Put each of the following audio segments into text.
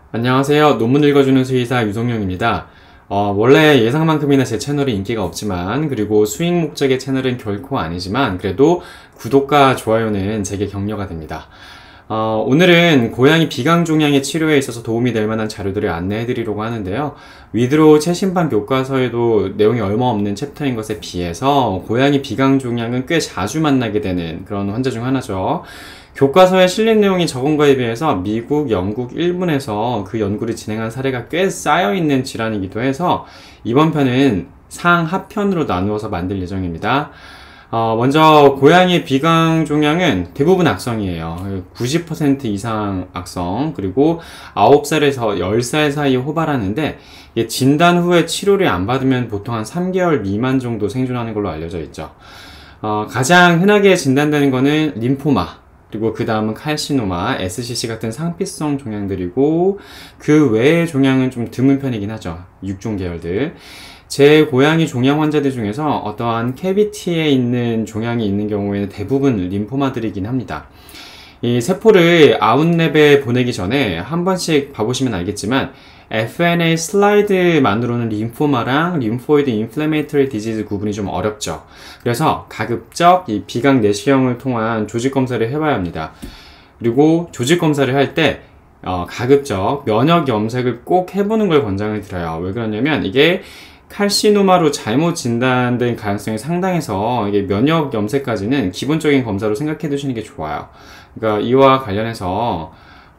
안녕하세요. 논문 읽어주는 수의사 유성룡입니다. 원래 예상만큼이나 제 채널이 인기가 없지만, 그리고 수익 목적의 채널은 결코 아니지만, 그래도 구독과 좋아요는 제게 격려가 됩니다. 오늘은 고양이 비강종양의 치료에 있어서 도움이 될 만한 자료들을 안내해드리려고 하는데요. 위드로우 최신판 교과서에도 내용이 얼마 없는 챕터인 것에 비해서 고양이 비강종양은 꽤 자주 만나게 되는 그런 환자 중 하나죠. 교과서에 실린 내용이 적은 거에 비해서 미국, 영국, 일본에서 그 연구를 진행한 사례가 꽤 쌓여있는 질환이기도 해서 이번 편은 상하편으로 나누어서 만들 예정입니다. 먼저 고양이 비강종양은 대부분 악성이에요. 90% 이상 악성, 그리고 9살에서 10살 사이에 호발하는데 진단 후에 치료를 안 받으면 보통 한 3개월 미만 정도 생존하는 걸로 알려져 있죠. 가장 흔하게 진단되는 거는 림포마, 그리고 그 다음은 칼시노마, SCC 같은 상피성 종양들이고, 그 외의 종양은 좀 드문 편이긴 하죠. 육종 계열들. 제 고양이 종양 환자들 중에서 어떠한 캐비티에 있는 종양이 있는 경우에는 대부분 림포마들이긴 합니다. 이 세포를 아웃랩에 보내기 전에 한 번씩 봐보시면 알겠지만 FNA 슬라이드만으로는 림포마랑 림포이드 인플레메이터리 디지즈 구분이 좀 어렵죠. 그래서 가급적 이 비강 내시경을 통한 조직 검사를 해봐야 합니다. 그리고 조직 검사를 할 때 가급적 면역 염색을 꼭 해보는 걸 권장을 드려요. 왜 그러냐면 이게 칼시노마로 잘못 진단된 가능성이 상당해서 이게 면역 염색까지는 기본적인 검사로 생각해 두시는 게 좋아요. 그러니까 이와 관련해서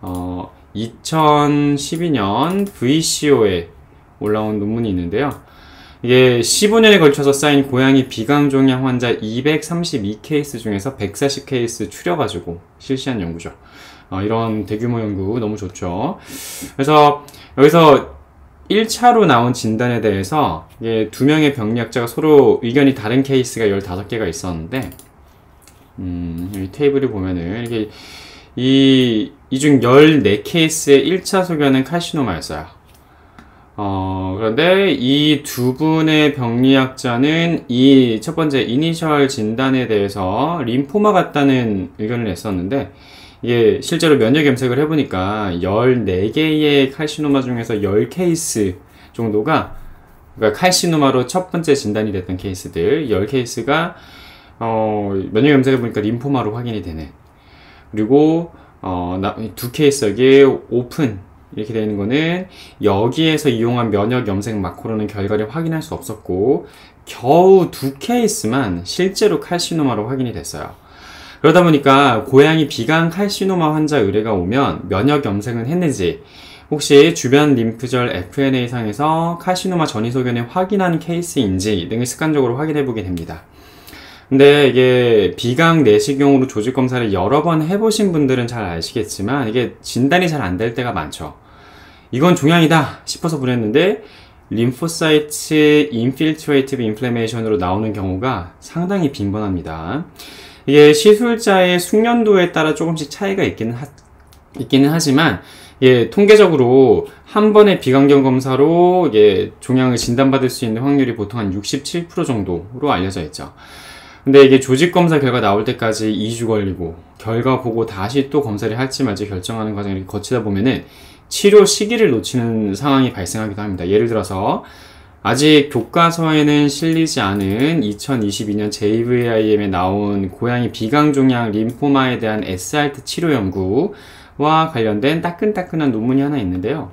2012년 VCO에 올라온 논문이 있는데요. 이게 15년에 걸쳐서 쌓인 고양이 비강종양 환자 232케이스 중에서 140케이스 추려가지고 실시한 연구죠. 이런 대규모 연구 너무 좋죠. 그래서 여기서 1차로 나온 진단에 대해서 이게 2명의 병리학자가 서로 의견이 다른 케이스가 15개가 있었는데, 이 테이블을 보면은 이게 이 중 14케이스의 1차 소견은 칼시노마였어요. 그런데 이 두 분의 병리학자는 이 첫 번째 이니셜 진단에 대해서 림포마 같다는 의견을 냈었는데, 이게 실제로 면역 염색을 해보니까 14개의 칼시노마 중에서 10케이스 정도가, 그러니까 칼시노마로 첫 번째 진단이 됐던 케이스들 10케이스가 면역 염색을 해보니까 림포마로 확인이 되네. 그리고 두 케이스 여기에 오픈 이렇게 되는 거는 여기에서 이용한 면역 염색 마커로는 결과를 확인할 수 없었고, 겨우 두 케이스만 실제로 칼시노마로 확인이 됐어요. 그러다 보니까 고양이 비강 칼시노마 환자 의뢰가 오면 면역 염색은 했는지, 혹시 주변 림프절 FNA상에서 칼시노마 전이 소견을 확인한 케이스인지 등을 습관적으로 확인해 보게 됩니다. 근데 이게 비강 내시경으로 조직 검사를 여러 번 해보신 분들은 잘 아시겠지만 이게 진단이 잘 안 될 때가 많죠. 이건 종양이다 싶어서 보냈는데 림포사이트 인필트레이티브 인플레메이션으로 나오는 경우가 상당히 빈번합니다. 이게 시술자의 숙련도에 따라 조금씩 차이가 있기는 하지만, 통계적으로 한 번의 비강경 검사로 종양을 진단받을 수 있는 확률이 보통 한 67% 정도로 알려져 있죠. 근데 이게 조직 검사 결과 나올 때까지 2주 걸리고, 결과 보고 다시 또 검사를 할지 말지 결정하는 과정을 거치다 보면은 치료 시기를 놓치는 상황이 발생하기도 합니다. 예를 들어서 아직 교과서에는 실리지 않은 2022년 JVIM에 나온 고양이 비강종양 림포마에 대한 SRT 치료 연구와 관련된 따끈따끈한 논문이 하나 있는데요.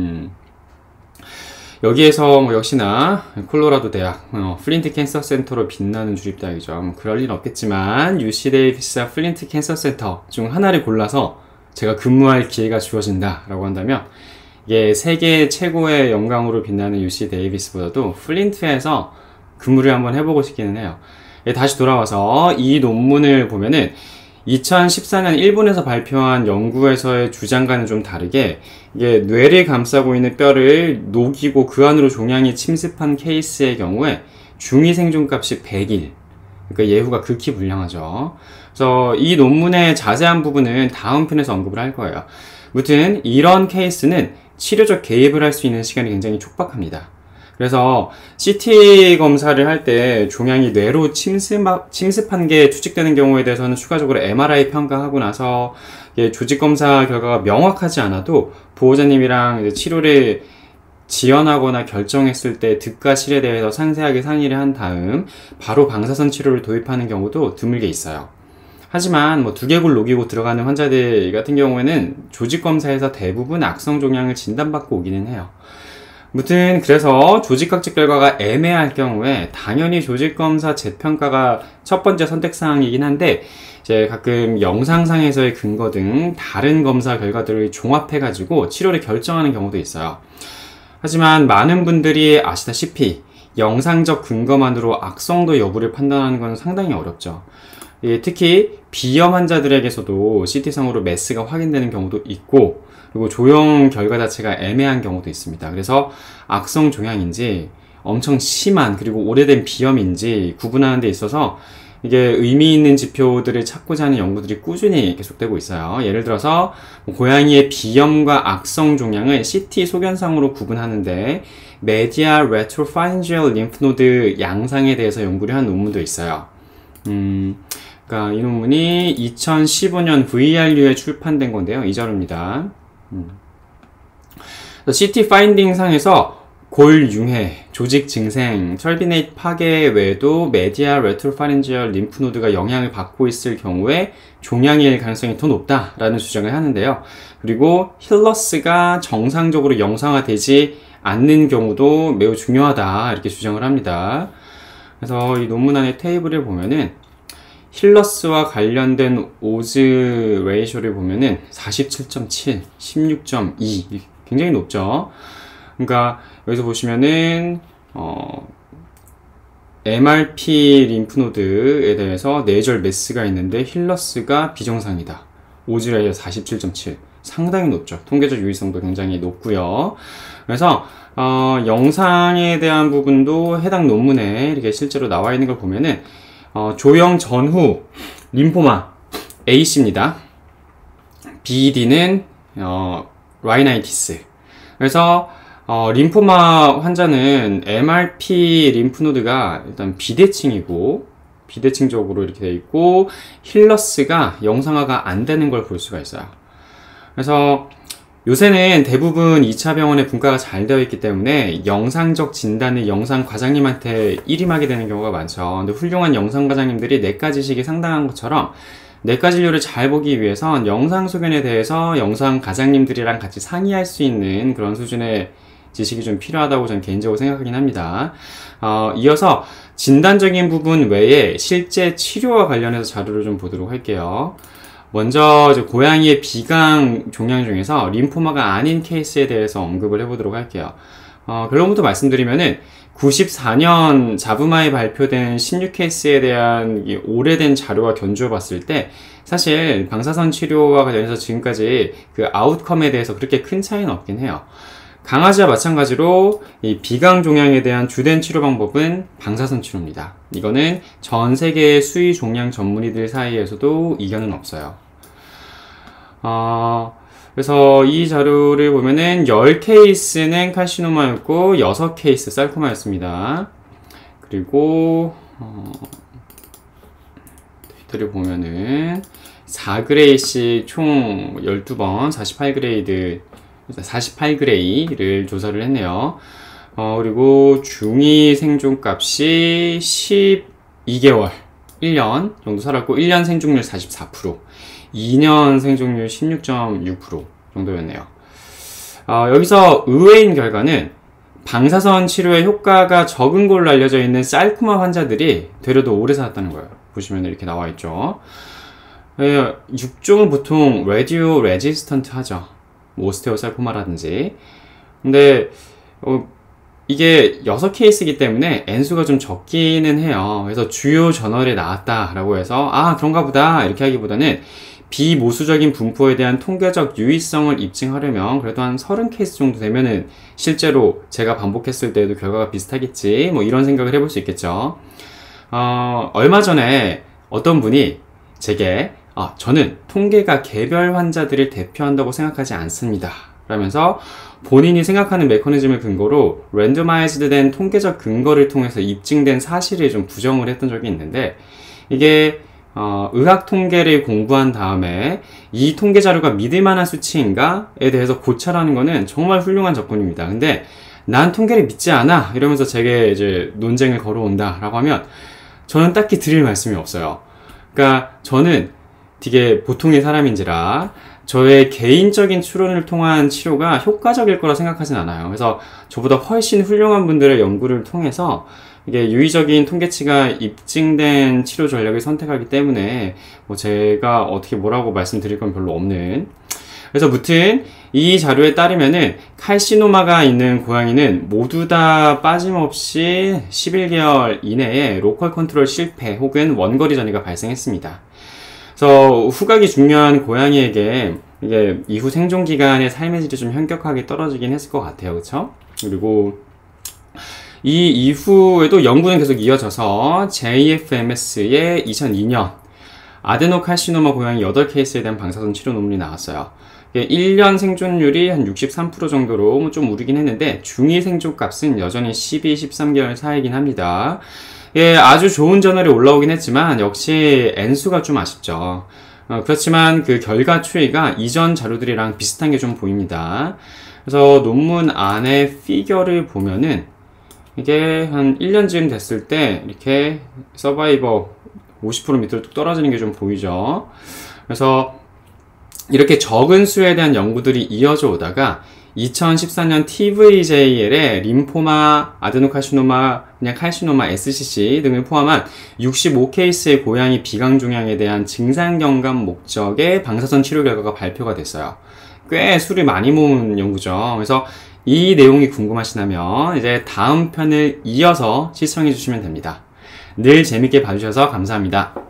여기에서 역시나 콜로라도 대학 플린트 캔서 센터로 빛나는 주립대학이죠. 그럴 일 없겠지만 UC 데이비스와 플린트 캔서 센터 중 하나를 골라서 제가 근무할 기회가 주어진다 라고 한다면, 이게 세계 최고의 영광으로 빛나는 UC 데이비스보다도 플린트에서 근무를 한번 해보고 싶기는 해요. 다시 돌아와서 이 논문을 보면은 2014년 일본에서 발표한 연구에서의 주장과는 좀 다르게 이게 뇌를 감싸고 있는 뼈를 녹이고 그 안으로 종양이 침습한 케이스의 경우에 중위 생존값이 100일, 그러니까 예후가 극히 불량하죠. 그래서 이 논문의 자세한 부분은 다음 편에서 언급을 할 거예요. 무튼 이런 케이스는 치료적 개입을 할 수 있는 시간이 굉장히 촉박합니다. 그래서 CT 검사를 할 때 종양이 뇌로 침습한 게 추측되는 경우에 대해서는 추가적으로 MRI 평가하고 나서 이게 조직검사 결과가 명확하지 않아도 보호자님이랑 이제 치료를 지원하거나 결정했을 때 득과 실에 대해서 상세하게 상의를 한 다음 바로 방사선 치료를 도입하는 경우도 드물게 있어요. 하지만 뭐 두개골 녹이고 들어가는 환자들 같은 경우에는 조직검사에서 대부분 악성 종양을 진단받고 오기는 해요. 무튼 그래서 조직학적 결과가 애매할 경우에 당연히 조직검사 재평가가 첫 번째 선택사항이긴 한데 이제 가끔 영상상에서의 근거 등 다른 검사 결과들을 종합해가지고 치료를 결정하는 경우도 있어요. 하지만 많은 분들이 아시다시피 영상적 근거만으로 악성도 여부를 판단하는 건 상당히 어렵죠. 특히 비염 환자들에게서도 CT상으로 메스가 확인되는 경우도 있고 그리고 조형 결과 자체가 애매한 경우도 있습니다. 그래서 악성 종양인지 엄청 심한 그리고 오래된 비염인지 구분하는 데 있어서 이게 의미 있는 지표들을 찾고자 하는 연구들이 꾸준히 계속되고 있어요. 예를 들어서 고양이의 비염과 악성 종양을 CT 소견상으로 구분하는데 메디아 레트로파린지얼 림프노드 양상에 대해서 연구를 한 논문도 있어요. 그러니까 이 논문이 2015년 VRU에 출판된 건데요. 이 자료입니다. CT 파인딩 상에서 골 융해, 조직 증생, 철비넷 파괴 외에도 메디아 레트로파린지얼 림프노드가 영향을 받고 있을 경우에 종양일 가능성이 더 높다라는 주장을 하는데요. 그리고 힐러스가 정상적으로 영상화되지 않는 경우도 매우 중요하다 이렇게 주장을 합니다. 그래서 이 논문 안에 테이블을 보면은 힐러스와 관련된 오즈 레이쇼를 보면은 47.7, 16.2 굉장히 높죠. 그러니까 여기서 보시면은 MRP 림프노드에 대해서 뇌절 메스가 있는데 힐러스가 비정상이다. 오즈 레이쇼 47.7 상당히 높죠. 통계적 유의성도 굉장히 높고요. 그래서 영상에 대한 부분도 해당 논문에 이렇게 실제로 나와 있는 걸 보면은 조형 전후 림포마 A씨입니다. BD는 라이나이티스. 그래서 림포마 환자는 MRP 림프노드가 일단 비대칭이고 비대칭적으로 이렇게 되어 있고 힐러스가 영상화가 안 되는 걸 볼 수가 있어요. 그래서 요새는 대부분 2차 병원의 분과가 잘 되어 있기 때문에 영상적 진단을 영상 과장님한테 일임하게 되는 경우가 많죠. 근데 훌륭한 영상 과장님들이 내과 지식이 상당한 것처럼 내과 진료를 잘 보기 위해선 영상 소견에 대해서 영상 과장님들이랑 같이 상의할 수 있는 그런 수준의 지식이 좀 필요하다고 저는 개인적으로 생각하긴 합니다. 이어서 진단적인 부분 외에 실제 치료와 관련해서 자료를 좀 보도록 할게요. 먼저 고양이의 비강 종양 중에서 림포마가 아닌 케이스에 대해서 언급을 해보도록 할게요. 결론부터 말씀드리면은 94년 자부마에 발표된 16케이스에 대한 오래된 자료와 견주어 봤을 때 사실 방사선 치료와 관련해서 지금까지 그 아웃컴에 대해서 그렇게 큰 차이는 없긴 해요. 강아지와 마찬가지로 이 비강 종양에 대한 주된 치료 방법은 방사선 치료입니다. 이거는 전 세계의 수의 종양 전문의들 사이에서도 이견은 없어요. 그래서 이 자료를 보면은 10케이스는 칼시노마였고 6케이스 쌀코마였습니다. 그리고 데이터를 보면은 4그레이씩 총 12번 48그레이를 조사를 했네요. 그리고 중위 생존 값이 12개월, 1년 정도 살았고 1년 생존율 44%, 2년 생존율 16.6% 정도였네요. 여기서 의외인 결과는 방사선 치료의 효과가 적은 걸로 알려져 있는 쌀코마 환자들이 되려 더 오래 살았다는 거예요. 보시면 이렇게 나와 있죠. 육종은 보통 레디오 레지스턴트 하죠. 오스테오살코마라든지. 근데 이게 6케이스이기 때문에 N수가 좀 적기는 해요. 그래서 주요 저널에 나왔다라고 해서 그런가 보다 이렇게 하기보다는 비모수적인 분포에 대한 통계적 유의성을 입증하려면 그래도 한 30케이스 정도 되면은 실제로 제가 반복했을 때도 결과가 비슷하겠지 뭐 이런 생각을 해볼 수 있겠죠. 얼마 전에 어떤 분이 제게 저는 통계가 개별 환자들을 대표한다고 생각하지 않습니다 라면서 본인이 생각하는 메커니즘을 근거로 랜더마이즈드 된 통계적 근거를 통해서 입증된 사실을 좀 부정을 했던 적이 있는데 이게 의학 통계를 공부한 다음에 이 통계 자료가 믿을 만한 수치인가에 대해서 고찰하는 거는 정말 훌륭한 접근입니다. 근데 난 통계를 믿지 않아 이러면서 제게 이제 논쟁을 걸어온다 라고 하면 저는 딱히 드릴 말씀이 없어요. 그러니까 저는 되게 보통의 사람인지라 저의 개인적인 추론을 통한 치료가 효과적일 거라 생각하진 않아요. 그래서 저보다 훨씬 훌륭한 분들의 연구를 통해서 이게 유의적인 통계치가 입증된 치료 전략을 선택하기 때문에 뭐 제가 어떻게 뭐라고 말씀드릴 건 별로 없는. 그래서 무튼 이 자료에 따르면은 칼시노마가 있는 고양이는 모두 다 빠짐없이 11개월 이내에 로컬 컨트롤 실패 혹은 원거리 전이가 발생했습니다. 그래서 후각이 중요한 고양이에게 이게 이후 생존 기간의 삶의 질이 좀 현격하게 떨어지긴 했을 것 같아요. 그쵸? 그리고 이 이후에도 연구는 계속 이어져서 JFMS의 2002년 아데노칼시노마 고양이 8케이스에 대한 방사선 치료 논문이 나왔어요. 1년 생존율이 한 63% 정도로 좀 오르긴 했는데 중위 생존값은 여전히 12, 13개월 사이긴 합니다. 예, 아주 좋은 저널이 올라오긴 했지만 역시 N수가 좀 아쉽죠. 그렇지만 그 결과 추이가 이전 자료들이랑 비슷한 게 좀 보입니다. 그래서 논문 안에 피겨를 보면은 이게 한 1년쯤 됐을 때 이렇게 서바이버 50% 밑으로 뚝 떨어지는 게 좀 보이죠. 그래서 이렇게 적은 수에 대한 연구들이 이어져 오다가 2014년 TVJL의 림포마, 아데노칼시노마, 그냥 칼시노마, SCC 등을 포함한 65케이스의 고양이 비강종양에 대한 증상 경감 목적의 방사선 치료 결과가 발표가 됐어요. 꽤 수를 많이 모은 연구죠. 그래서 이 내용이 궁금하시다면 이제 다음 편을 이어서 시청해 주시면 됩니다. 늘 재밌게 봐주셔서 감사합니다.